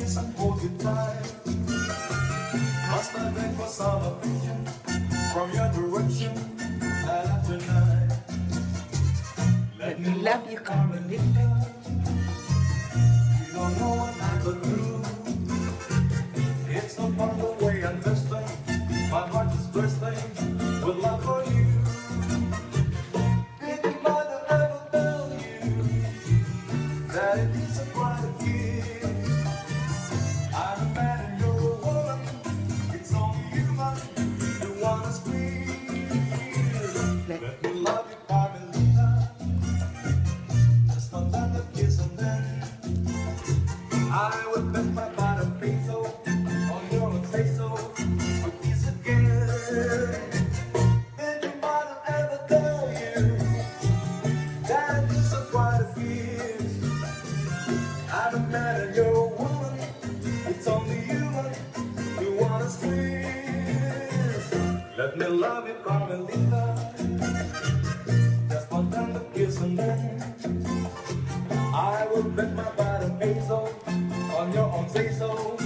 kiss and hold you tight. Must I beg for some affection from your direction night after night? Let me love you, Carmelita. You don't know what I could do. It's no fun the way I'm twisting. My heart is bursting with love for you. Did your mother ever tell you that it is a brighter kiss? I'm a man and you're a woman. It's only human you wanna squeeze. Let me love you, Carmelita. Just one tender kiss and then I would bet my bottom peso on your say so. A kiss again. Did your mother ever tell you that it is a brighter kiss? I'm a man and you're a woman. It's only human you wanna squeeze. Let me love you, Carmelita. Just one tender kiss and then I will bet my bottom peso on your own say so.